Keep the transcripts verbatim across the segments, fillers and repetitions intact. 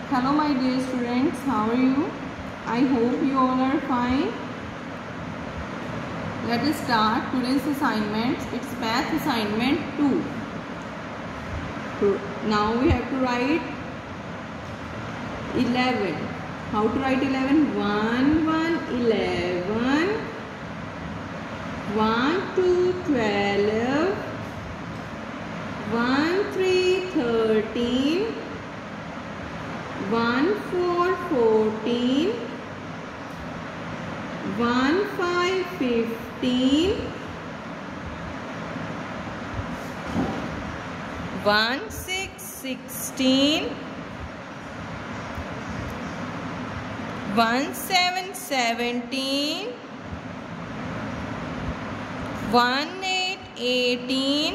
Hello my dear students, how are you? I hope you all are fine. Let us start today's assignment. It's math assignment two. So now we have to write eleven. How to write eleven? one, one, eleven. one, two, twelve. one, three, thirteen. one, four, fourteen. one, five, fifteen. one, six, sixteen. one, seven, seventeen. one, eight, eighteen.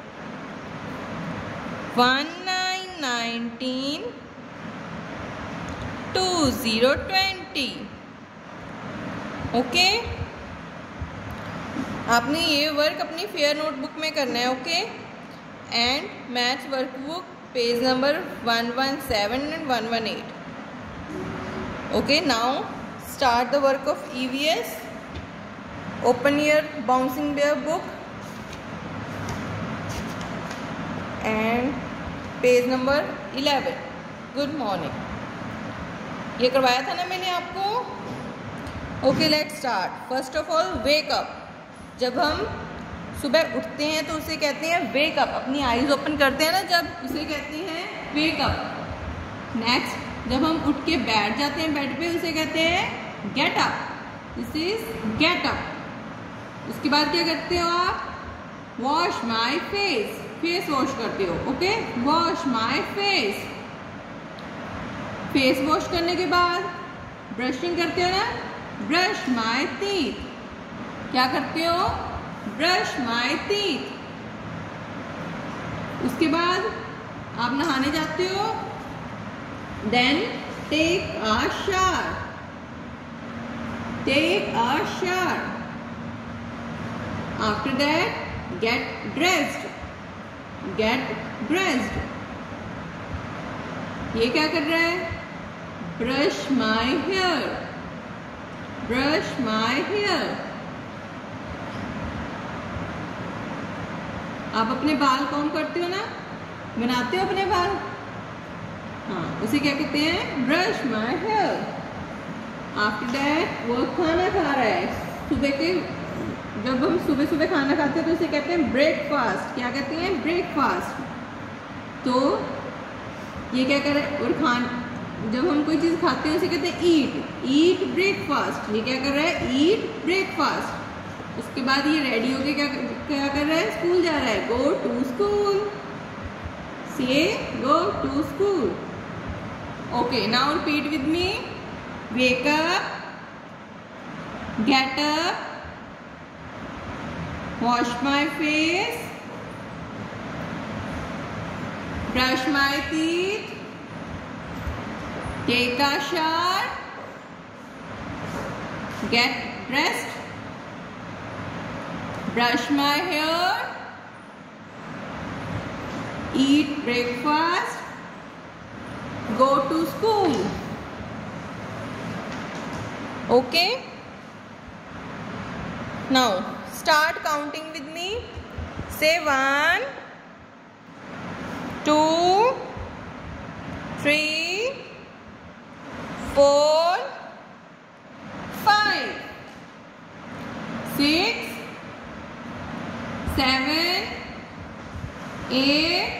one, nine, nineteen. two, zero, twenty. Okay, आपने ये work अपनी fair notebook में करना है. Okay, and maths workbook page number one one seven and one one eight. Okay, now start the work of E V S. Open your bouncing bear book and page number eleven. Good morning. ये करवाया था ना मैंने आपको. Okay, let's start. First of all wake up. जब हम सुबह उठते हैं तो उसे कहते हैं वेक अप. अपनी आईज ओपन करते हैं ना जब, उसे कहते हैं वेक अप. नेक्स्ट, जब हम उठ के बैठ जाते हैं बेड पे, उसे कहते हैं get up. This is get up. उसके बाद क्या करते हो आप? Wash my face. Face wash करते हो. Okay, wash my face. Face wash करने के बाद ब्रशिंग करते हो ना. Brush my teeth. क्या करते हो? Brush my teeth. उसके बाद आप नहाने जाते हो. Then take a shower. Take a shower. After that get dressed. Get dressed. ये क्या कर रहा है? Brush my hair. Brush my hair. आप अपने बाल कॉम्ब करते हो ना, बनाते हो अपने बाल. हाँ, उसे क्या कहते हैं? Brush my hair. After that वो खाना खा रहा है. सुबह के जब हम सुबह सुबह खाना खाते हैं तो उसे कहते हैं ब्रेकफास्ट. क्या कहते हैं? ब्रेकफास्ट. तो ये क्या कर रहा है? और खान जब हम कोई चीज़ खाते हैं उसे कहते हैं ईट. Eat breakfast. ये क्या कर रहा है? Eat breakfast. उसके बाद ये रेडी होके क्या क्या कर रहा है? स्कूल जा रहा है. Go to school. Say go to school. Okay, now repeat with me. Wake up. Get up. Wash my face. Brush my teeth. Take a shower. Get dressed. Brush my hair. Eat breakfast. Go to school. Okay? Now start counting with me. Say one, two, three, four, five, six, seven, eight,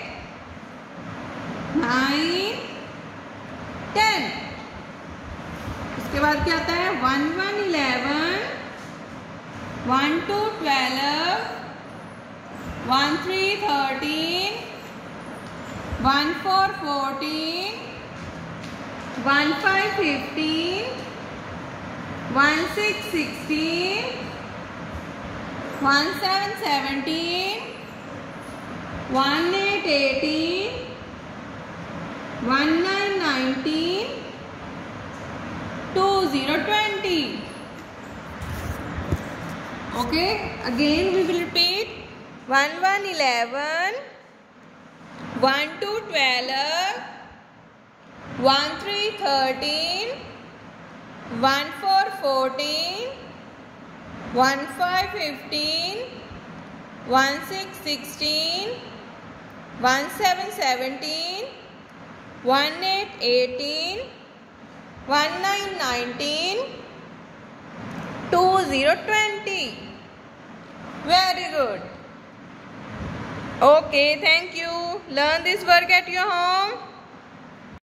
nine, ten. उसके बाद क्या आता है? One one eleven. One two twelve. One three thirteen. One four fourteen. one, five, fifteen. one, six, sixteen. one, seven, seventeen. one, eight, eighteen. one, nine, nineteen. two, zero, twenty. Okay, again we will repeat. one, one, eleven. one, two, twelve. one three thirteen, one four fourteen, one five fifteen, one six sixteen, one seven seventeen, one eight eighteen, one nine nineteen, two zero twenty. Very good. Okay, thank you. Learn this work at your home.